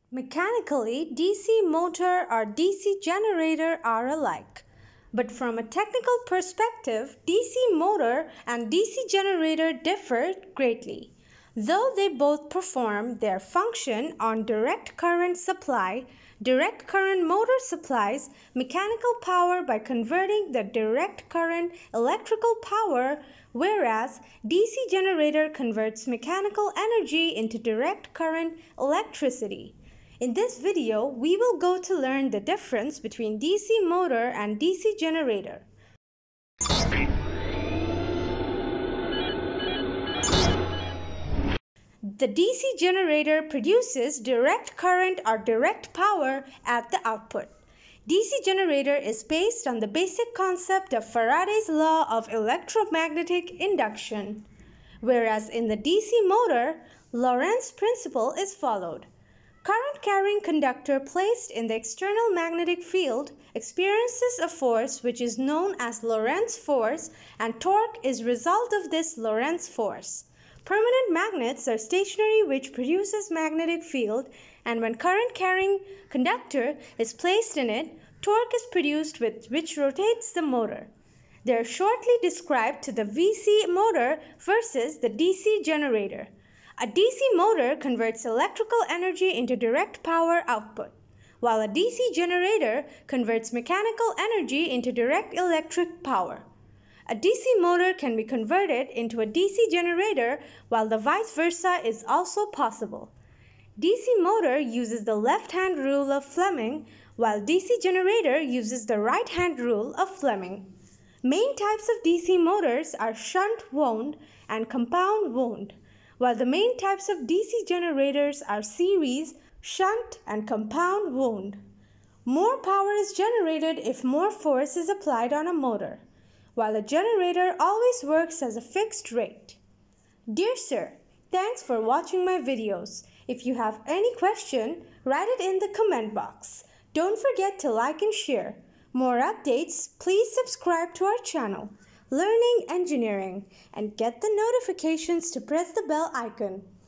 Mechanically, DC motor or DC generator are alike. But from a technical perspective, DC motor and DC generator differ greatly. Though they both perform their function on direct current supply, direct current motor supplies mechanical power by converting the direct current electrical power, whereas DC generator converts mechanical energy into direct current electricity. In this video, we will go to learn the difference between DC motor and DC generator. The DC generator produces direct current or direct power at the output. DC generator is based on the basic concept of Faraday's law of electromagnetic induction, whereas in the DC motor, Lorentz principle is followed. Current-carrying conductor placed in the external magnetic field experiences a force which is known as Lorentz force, and torque is result of this Lorentz force. Permanent magnets are stationary, which produces magnetic field, and when current-carrying conductor is placed in it, torque is produced which rotates the motor. They are shortly described to the VC motor versus the DC generator. A DC motor converts electrical energy into direct power output, while a DC generator converts mechanical energy into direct electric power. A DC motor can be converted into a DC generator, while the vice versa is also possible. DC motor uses the left-hand rule of Fleming, while DC generator uses the right-hand rule of Fleming. Main types of DC motors are shunt wound and compound wound, while the main types of DC generators are series, shunt, and compound wound. More power is generated if more force is applied on a motor, while a generator always works as a fixed rate. Dear Sir, thanks for watching my videos. If you have any question, write it in the comment box. Don't forget to like and share. More updates, please subscribe to our channel, Learning Engineering, and get the notifications to press the bell icon.